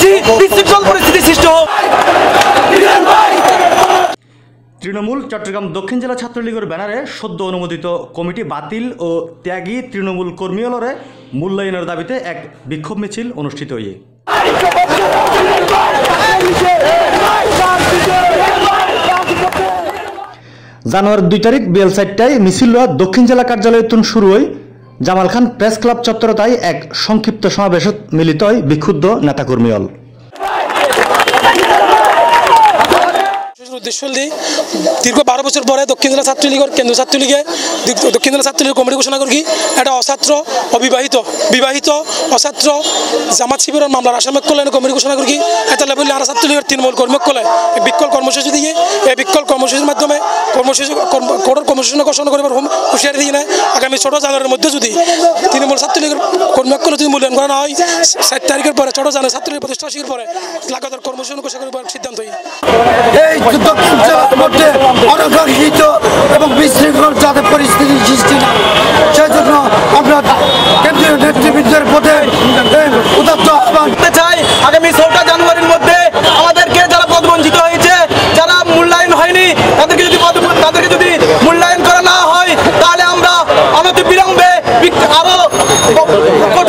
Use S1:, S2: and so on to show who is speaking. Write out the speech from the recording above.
S1: একটি বিশৃঙ্খল পরিস্থিতি সৃষ্টি হোক।
S2: তৃণমূল চট্টগ্রাম দক্ষিণ জেলা ছাত্রলীগের ব্যানারে সদ্য অনুমোদিত কমিটি বাতিল ও ত্যাগী তৃণমূল কর্মীলরে মূল্যায়নের দাবিতে এক বিক্ষোভ মিছিল অনুষ্ঠিত হয়ে জানুয়ারির 2 তারিখ বিকেল 4টায় মিছিল দক্ষিণ জেলা কার্যালয় শুরু হয়। জামাল খান প্রেস ক্লাব চত্বরতায় এক সংক্ষিপ্ত সমাবেশত মিলিত হয় বিক্ষুব্ধ নেতাকর্মীল।
S3: উদ্দেশ্য দীর্ঘ 12 বছর পরে দক্ষিণ জেলা ছাত্রলীগের কেন্দ্র ছাত্রলীগে দক্ষিণ জেলা ছাত্রলীগের কমিটি ঘোষণা করি এটা অছাত্র অবিবাহিত বিবাহিত অছাত্র জামাত শিবিরের মামলার আসামিক কল্যাণ কমিটি ঘোষণা করি এটা লেভেল আর ছাত্রলীগের তৃণমূল কর্মী কলে বিক্ষোভ কর্মসূচি দিয়ে এই বিক্ষোভ কর্মসূচির মাধ্যমে কঠোর কর্মসূচি ঘোষণা করার হুঁশিয়ারি দিয়ে নেয় আগামী 6 জানুয়ারির মধ্যে যদি তৃণমূল ছাত্রলীগের কর্মী কলে যদি মূল্যায়ন করা না হয় 7 তারিখের পরে 6 জানুয়ারি ছাত্রলীগ প্রতিষ্ঠা শিবির পরে লাগাতার কর্মসূচি ঘোষণা করার সিদ্ধান্ত হয়।
S4: দক্ষিণ জেলার মধ্যে অনাকাঙ্ক্ষিত এবং বিশৃঙ্খল যাতে পরিস্থিতি সৃষ্টি না সেই জন্য আমরা কেন্দ্রীয় নেতৃবৃন্দের পথে উদাত্ত আহ্বান
S1: চাই। আগামী 6 জানুয়ারির মধ্যে আমাদেরকে যারা পদবঞ্চিত হয়েছে, যারা মূল্যায়ন হয়নি, তাদেরকে যদি মূল্যায়ন করা না হয় তাহলে আমরা অনতিবিলম্বে আরো